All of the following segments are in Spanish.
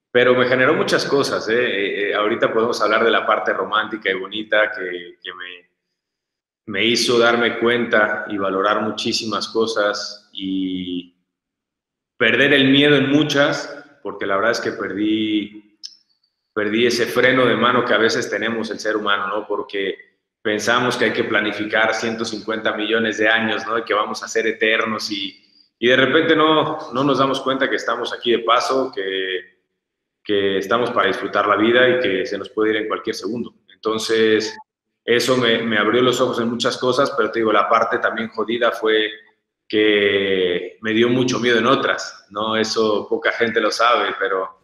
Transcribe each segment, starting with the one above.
pero me generó muchas cosas, ¿eh? Ahorita podemos hablar de la parte romántica y bonita que me hizo darme cuenta y valorar muchísimas cosas y perder el miedo en muchas, porque la verdad es que perdí ese freno de mano que a veces tenemos el ser humano, ¿no? Porque pensamos que hay que planificar 150 millones de años, ¿no? Y que vamos a ser eternos y de repente no nos damos cuenta que estamos aquí de paso, que estamos para disfrutar la vida y que se nos puede ir en cualquier segundo. Entonces, eso me abrió los ojos en muchas cosas, pero te digo, la parte también jodida fue que me dio mucho miedo en otras, ¿no? Eso poca gente lo sabe, pero...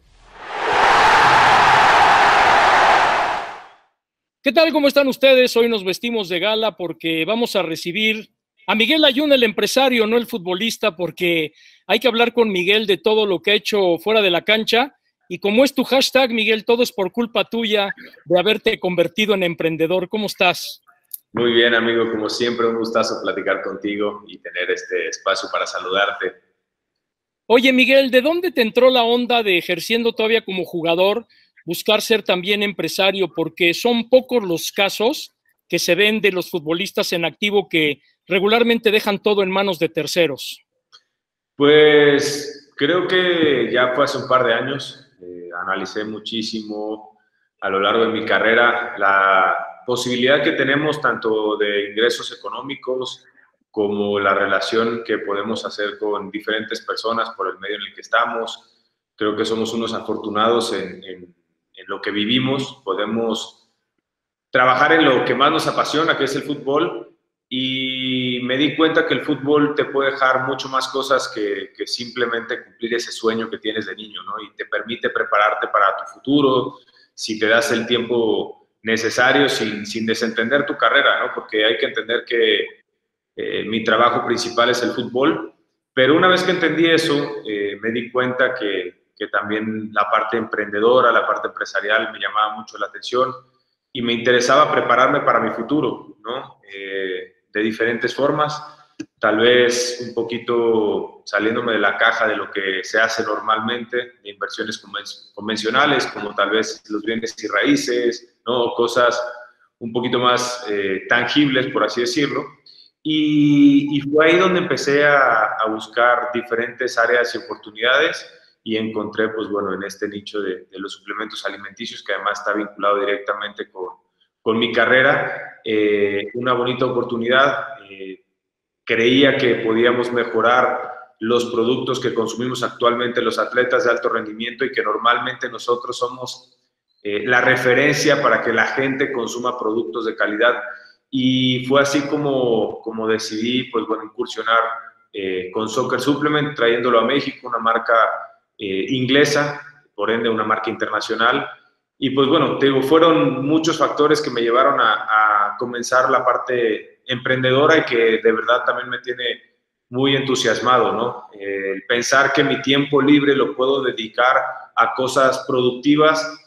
¿Qué tal? ¿Cómo están ustedes? Hoy nos vestimos de gala porque vamos a recibir a Miguel Layún, el empresario, no el futbolista, porque hay que hablar con Miguel de todo lo que ha hecho fuera de la cancha. Y como es tu hashtag, Miguel, todo es por culpa tuya de haberte convertido en emprendedor. ¿Cómo estás? Muy bien, amigo, como siempre, un gustazo platicar contigo y tener este espacio para saludarte. Oye, Miguel, ¿de dónde te entró la onda de ejerciendo todavía como jugador, buscar ser también empresario? Porque son pocos los casos que se ven de los futbolistas en activo que regularmente dejan todo en manos de terceros. Pues creo que ya fue hace un par de años, analicé muchísimo a lo largo de mi carrera la posibilidad que tenemos tanto de ingresos económicos como la relación que podemos hacer con diferentes personas por el medio en el que estamos. Creo que somos unos afortunados en lo que vivimos, podemos trabajar en lo que más nos apasiona, que es el fútbol, y me di cuenta que el fútbol te puede dejar mucho más cosas que simplemente cumplir ese sueño que tienes de niño, ¿no? Y te permite prepararte para tu futuro, si te das el tiempo necesario, sin desentender tu carrera, ¿no? Porque hay que entender que mi trabajo principal es el fútbol, pero una vez que entendí eso, me di cuenta que también la parte emprendedora, la parte empresarial me llamaba mucho la atención y me interesaba prepararme para mi futuro, ¿no? De diferentes formas, tal vez un poquito saliéndome de la caja de lo que se hace normalmente, de inversiones convencionales, como tal vez los bienes y raíces, ¿no? Cosas un poquito más tangibles, por así decirlo. Y fue ahí donde empecé a buscar diferentes áreas y oportunidades y encontré, pues bueno, en este nicho de los suplementos alimenticios, que además está vinculado directamente con mi carrera, una bonita oportunidad. Creía que podíamos mejorar los productos que consumimos actualmente los atletas de alto rendimiento y que normalmente nosotros somos la referencia para que la gente consuma productos de calidad. Y fue así como decidí, pues bueno, incursionar con Soccer Supplement, trayéndolo a México, una marca inglesa, por ende una marca internacional. Y pues bueno, te digo, fueron muchos factores que me llevaron a comenzar la parte emprendedora y que de verdad también me tiene muy entusiasmado, ¿no? El pensar que mi tiempo libre lo puedo dedicar a cosas productivas,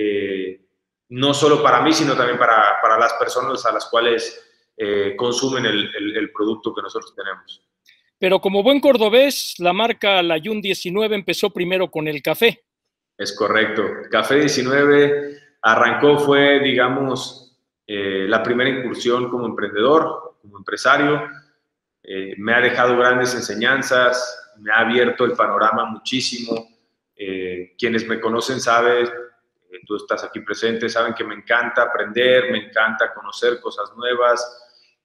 no solo para mí, sino también para las personas a las cuales consumen el producto que nosotros tenemos. Pero como buen cordobés, la marca Layún 19 empezó primero con el café. Es correcto. Café 19 arrancó, fue, digamos, la primera incursión como emprendedor, como empresario. Me ha dejado grandes enseñanzas, me ha abierto el panorama muchísimo. Quienes me conocen saben, tú estás aquí presente, saben que me encanta aprender, me encanta conocer cosas nuevas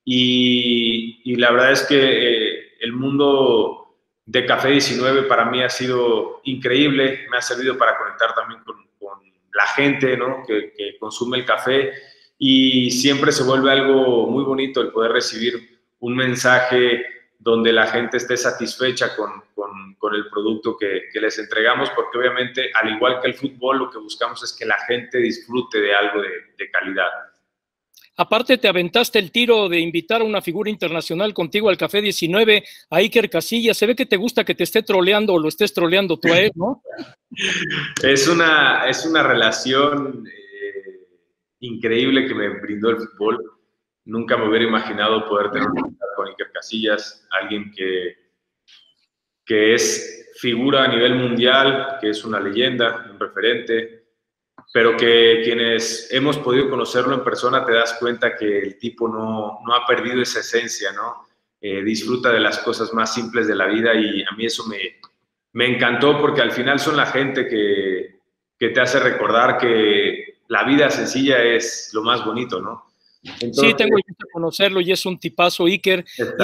y la verdad es que el mundo de Café 19 para mí ha sido increíble, me ha servido para conectar también con la gente, ¿no? que consume el café y siempre se vuelve algo muy bonito el poder recibir un mensaje donde la gente esté satisfecha con el producto que les entregamos, porque obviamente, al igual que el fútbol, lo que buscamos es que la gente disfrute de algo de calidad. Aparte, te aventaste el tiro de invitar a una figura internacional contigo al Café 19, a Iker Casillas. Se ve que te gusta que te esté troleando o lo estés troleando tú a él, ¿no? Es una relación increíble que me brindó el fútbol. Nunca me hubiera imaginado poder tener una amistad con Iker Casillas, alguien que es figura a nivel mundial, que es una leyenda, un referente, pero que quienes hemos podido conocerlo en persona te das cuenta que el tipo no ha perdido esa esencia, ¿no? Disfruta de las cosas más simples de la vida y a mí eso me encantó porque al final son la gente que te hace recordar que la vida sencilla es lo más bonito, ¿no? Entonces, sí, tengo el gusto de conocerlo y es un tipazo, Iker.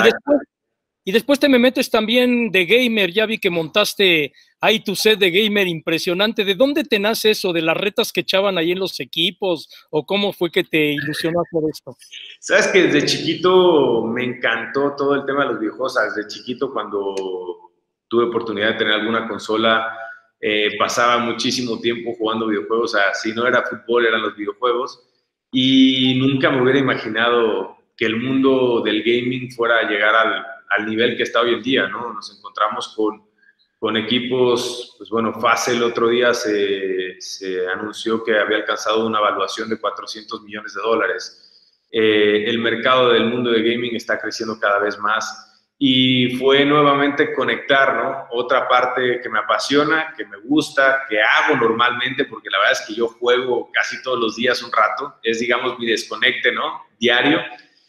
Y después te me metes también de gamer, ya vi que montaste ahí tu set de gamer impresionante. ¿De dónde te nace eso? ¿De las retas que echaban ahí en los equipos? ¿O cómo fue que te ilusionó hacer esto? Sabes que desde chiquito me encantó todo el tema de los videojuegos. Desde chiquito, cuando tuve oportunidad de tener alguna consola, pasaba muchísimo tiempo jugando videojuegos. O sea, si no era fútbol, eran los videojuegos. Y nunca me hubiera imaginado que el mundo del gaming fuera a llegar al nivel que está hoy en día, ¿no? Nos encontramos con equipos, pues bueno, FASE el otro día se anunció que había alcanzado una evaluación de $400 millones. El mercado del mundo de gaming está creciendo cada vez más y fue nuevamente conectar, ¿no? Otra parte que me apasiona, que me gusta, que hago normalmente, porque la verdad es que yo juego casi todos los días un rato, es digamos mi desconecte, ¿no? Diario,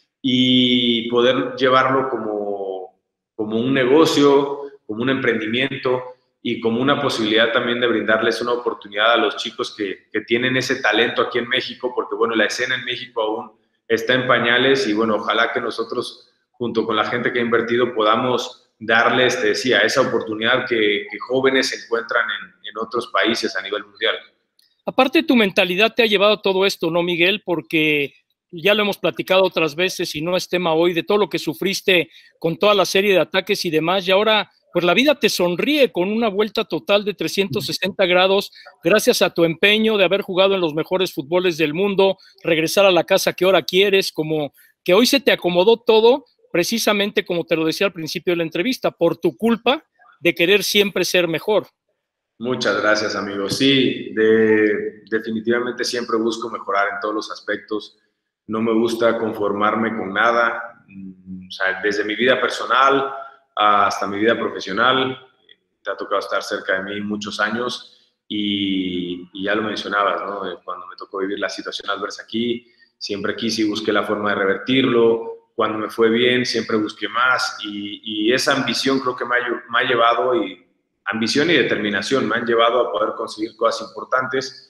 y poder llevarlo como un negocio, como un emprendimiento y como una posibilidad también de brindarles una oportunidad a los chicos que tienen ese talento aquí en México, porque bueno, la escena en México aún está en pañales y bueno, ojalá que nosotros, junto con la gente que ha invertido, podamos darles, te decía, esa oportunidad que jóvenes se encuentran en otros países a nivel mundial. Aparte, tu mentalidad te ha llevado a todo esto, ¿no, Miguel? Porque ya lo hemos platicado otras veces y no es tema hoy, de todo lo que sufriste con toda la serie de ataques y demás, y ahora pues la vida te sonríe con una vuelta total de 360 grados, gracias a tu empeño de haber jugado en los mejores fútboles del mundo, regresar a la casa que ahora quieres, como que hoy se te acomodó todo, precisamente como te lo decía al principio de la entrevista, por tu culpa de querer siempre ser mejor. Muchas gracias, amigo. Sí, definitivamente siempre busco mejorar en todos los aspectos. No me gusta conformarme con nada. O sea, desde mi vida personal hasta mi vida profesional, te ha tocado estar cerca de mí muchos años y ya lo mencionabas, ¿no? Cuando me tocó vivir la situación adversa aquí, siempre quise y busqué la forma de revertirlo. Cuando me fue bien, siempre busqué más y esa ambición creo que me ha llevado ambición y determinación me han llevado a poder conseguir cosas importantes,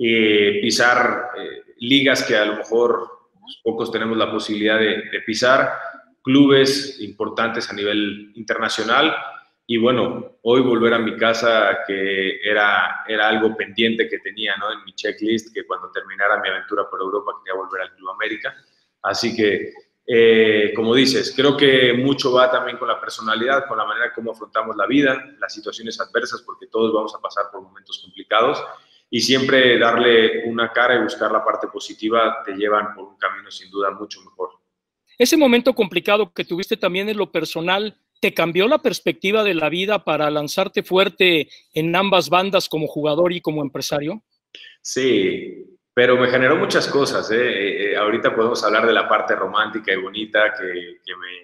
pisar ligas que a lo mejor pocos tenemos la posibilidad de pisar, clubes importantes a nivel internacional y bueno, hoy volver a mi casa que era algo pendiente que tenía, ¿no? En mi checklist, que cuando terminara mi aventura por Europa quería volver al Club América. Así que como dices, creo que mucho va también con la personalidad, con la manera como afrontamos la vida, las situaciones adversas, porque todos vamos a pasar por momentos complicados y siempre darle una cara y buscar la parte positiva te llevan por un camino sin duda mucho mejor. Ese momento complicado que tuviste también en lo personal, ¿te cambió la perspectiva de la vida para lanzarte fuerte en ambas bandas como jugador y como empresario? Sí, pero me generó muchas cosas. Ahorita podemos hablar de la parte romántica y bonita que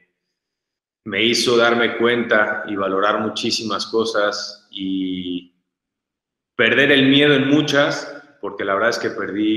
me hizo darme cuenta y valorar muchísimas cosas y perder el miedo en muchas, porque la verdad es que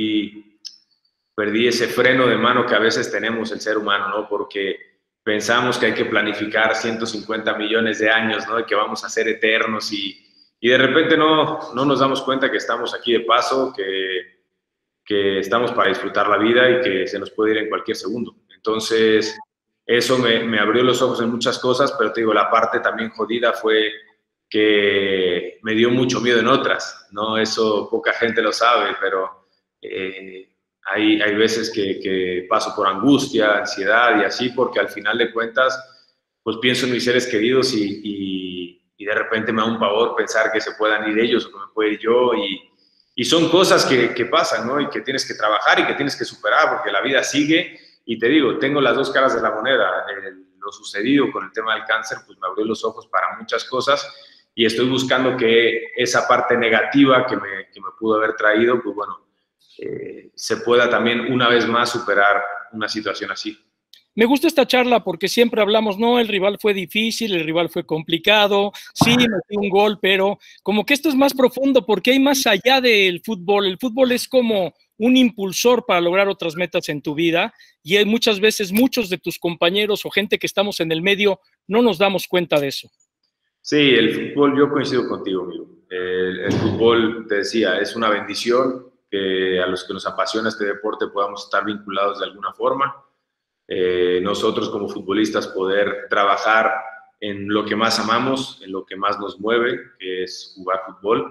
perdí ese freno de mano que a veces tenemos el ser humano, ¿no? Porque pensamos que hay que planificar 150 millones de años, ¿no? Y que vamos a ser eternos y de repente no nos damos cuenta que estamos aquí de paso, que estamos para disfrutar la vida y que se nos puede ir en cualquier segundo. Entonces, eso me abrió los ojos en muchas cosas, pero te digo, la parte también jodida fue que me dio mucho miedo en otras, ¿no? Eso poca gente lo sabe, pero hay veces que paso por angustia, ansiedad y así, porque al final de cuentas, pues pienso en mis seres queridos y de repente me da un pavor pensar que se puedan ir ellos o que me pueda ir yo y son cosas que pasan, ¿no? Y que tienes que trabajar y que tienes que superar porque la vida sigue y te digo, tengo las dos caras de la moneda. Lo sucedido con el tema del cáncer, pues me abrió los ojos para muchas cosas y estoy buscando que esa parte negativa que me pudo haber traído, pues bueno, se pueda también una vez más superar una situación así. Me gusta esta charla porque siempre hablamos, no, el rival fue difícil, el rival fue complicado, sí, metí un gol, pero como que esto es más profundo porque hay más allá del fútbol. El fútbol es como un impulsor para lograr otras metas en tu vida y hay muchas veces muchos de tus compañeros o gente que estamos en el medio no nos damos cuenta de eso. Sí, el fútbol, yo coincido contigo, amigo. El fútbol, te decía, es una bendición que a los que nos apasiona este deporte podamos estar vinculados de alguna forma. Nosotros como futbolistas poder trabajar en lo que más amamos, en lo que más nos mueve, que es jugar fútbol.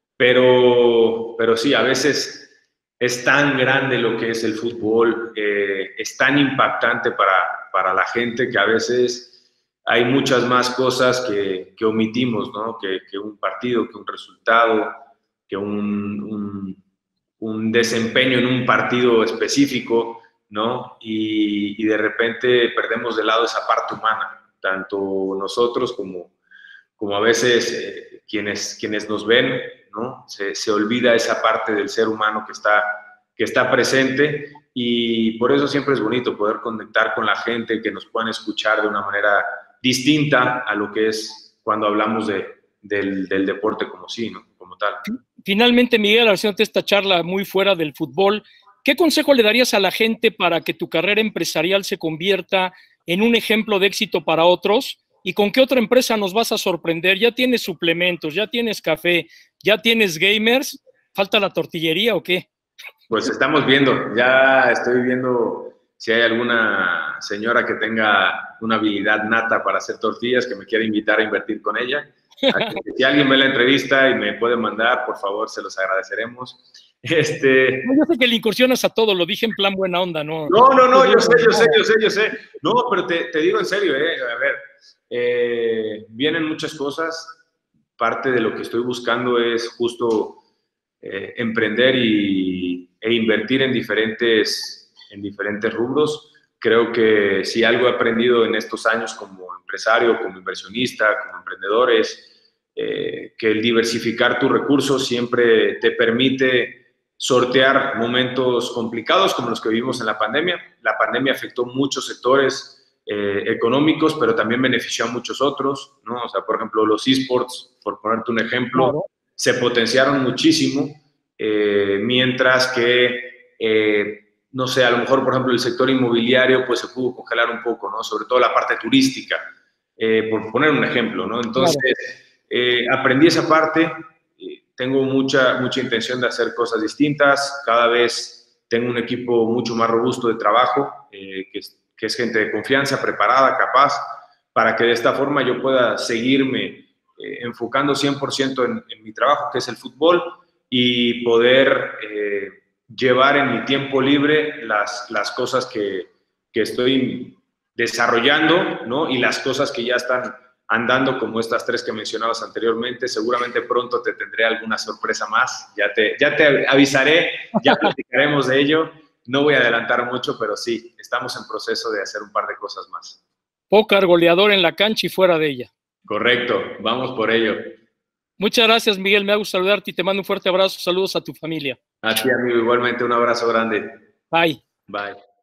Pero sí, a veces es tan grande lo que es el fútbol, es tan impactante para la gente que a veces hay muchas más cosas que omitimos, ¿no? Que un partido, que un resultado, que un desempeño en un partido específico, ¿no? Y de repente perdemos de lado esa parte humana, tanto nosotros como a veces quienes nos ven, ¿no? Se olvida esa parte del ser humano que está presente y por eso siempre es bonito poder conectar con la gente, que nos puedan escuchar de una manera distinta a lo que es cuando hablamos del deporte como sí, ¿no? Como tal. Finalmente, Miguel, haciéndote esta charla muy fuera del fútbol, ¿qué consejo le darías a la gente para que tu carrera empresarial se convierta en un ejemplo de éxito para otros? ¿Y con qué otra empresa nos vas a sorprender? Ya tienes suplementos, ya tienes café, ya tienes gamers, ¿falta la tortillería o qué? Pues estamos viendo, ya estoy viendo si hay alguna señora que tenga una habilidad nata para hacer tortillas que me quiera invitar a invertir con ella. Así que si alguien ve la entrevista y me puede mandar, por favor, se los agradeceremos. No, yo sé que le incursionas a todo, lo dije en plan buena onda, ¿no? No, yo sé. No, pero te digo en serio, a ver, vienen muchas cosas. Parte de lo que estoy buscando es justo emprender e invertir en diferentes rubros. Creo que si algo he aprendido en estos años como empresario, como inversionista, como emprendedores, que el diversificar tus recursos siempre te permite sortear momentos complicados como los que vivimos en la pandemia. La pandemia afectó muchos sectores económicos, pero también benefició a muchos otros, ¿no? O sea, por ejemplo, los esports, por ponerte un ejemplo, claro, se potenciaron muchísimo, mientras que no sé, a lo mejor, por ejemplo, el sector inmobiliario pues se pudo congelar un poco, ¿no? Sobre todo la parte turística, por poner un ejemplo, ¿no? Entonces, claro, aprendí esa parte, tengo mucha intención de hacer cosas distintas, cada vez tengo un equipo mucho más robusto de trabajo, que es gente de confianza, preparada, capaz, para que de esta forma yo pueda seguirme enfocando 100% en mi trabajo, que es el fútbol, y poder llevar en mi tiempo libre las cosas que estoy desarrollando, ¿no? Y las cosas que ya están andando, como estas 3 que mencionabas anteriormente. Seguramente pronto te tendré alguna sorpresa más, ya te avisaré, ya platicaremos de ello. No voy a adelantar mucho, pero sí, estamos en proceso de hacer un par de cosas más. Pócar, goleador en la cancha y fuera de ella. Correcto, vamos por ello. Muchas gracias, Miguel, me ha gustado saludarte y te mando un fuerte abrazo. Saludos a tu familia. A ti, amigo, igualmente un abrazo grande. Bye. Bye.